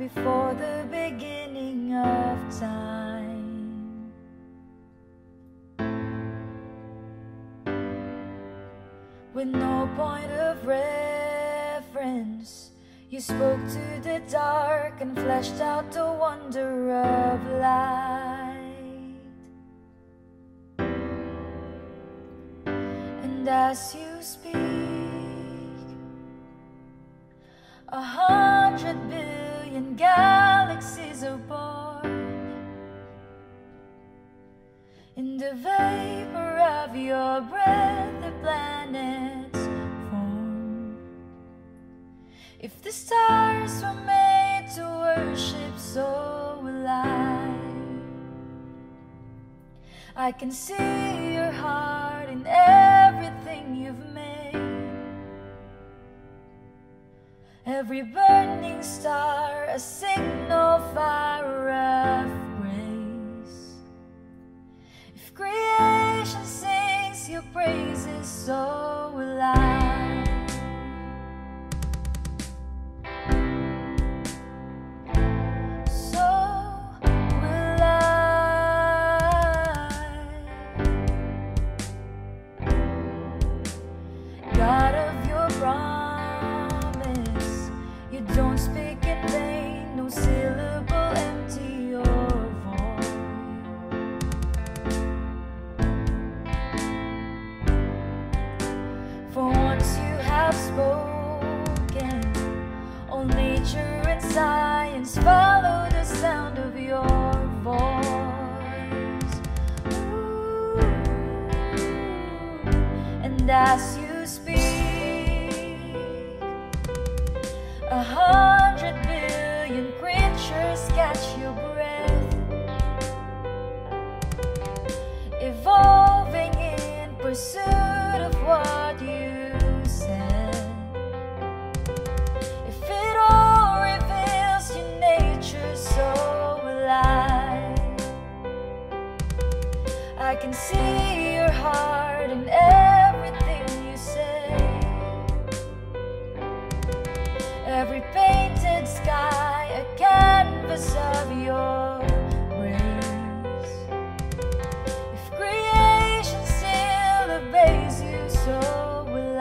before the beginning of time. With no point of reference, you spoke to the dark and fleshed out the wonder of light. And as you speak, 100 billion galaxies are born. In the vapor of your breath, the planets form. If the stars were made to worship, so will I can see your heart in everything you've made. Every burning star, a signal fire of grace. If creation sings your praises, so will I. God of your promise, you don't speak in vain, no syllable empty or void. For once you have spoken, all nature and science follow the sound of your voice. Ooh. And as you speak, 100 billion creatures catch your breath, evolving in pursuit of what you said. If it all reveals your nature, so will I can see your heart in everything you say. Every painted sky, a canvas of your grace. If creation still obeys you, so will I.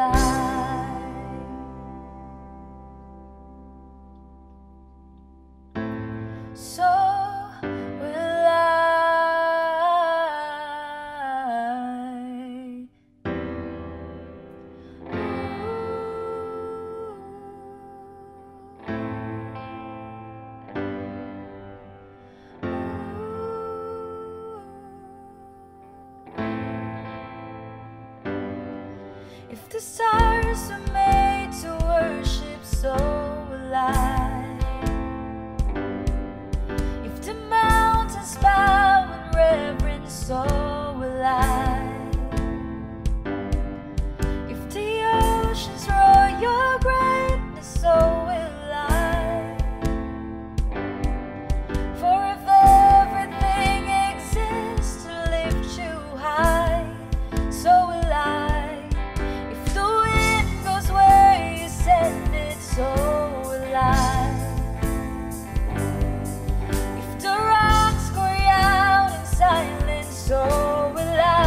So will I. If the stars were made to worship, so will I. If the mountains bow in reverence, so will I. If the oceans roar your greatness, so will I. For if everything exists to lift you high, so will I. So will I. If the rocks cry out in silence, so will I.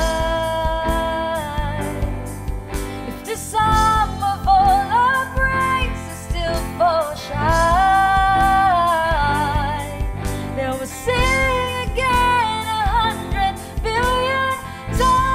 If the sum of all our praises still fall shy, then we'll sing again 100 billion times.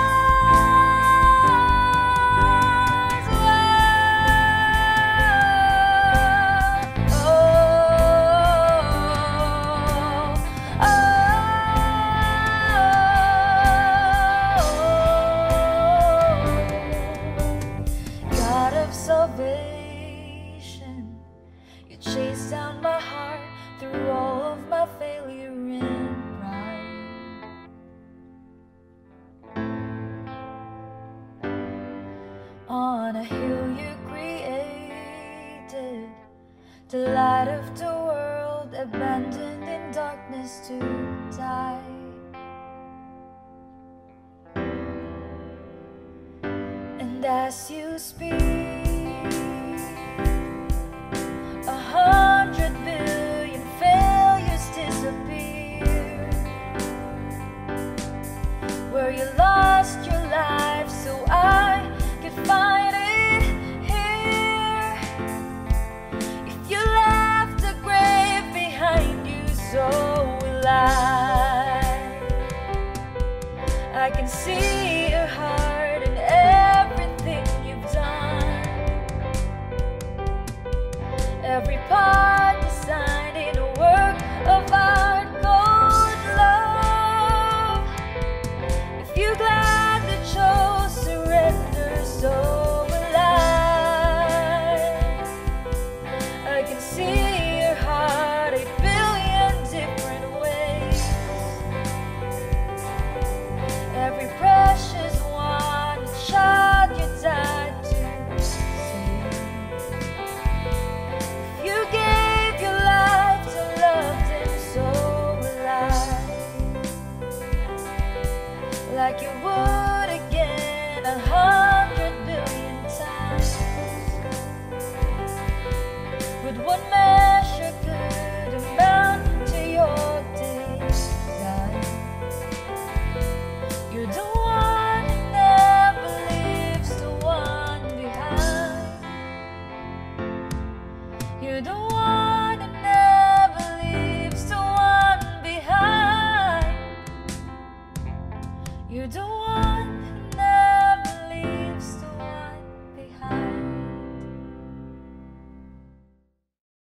Salvation, you chased down my heart through all of my failure and pride. On a hill you created, the light of the world, abandoned in darkness to die. And as you speak,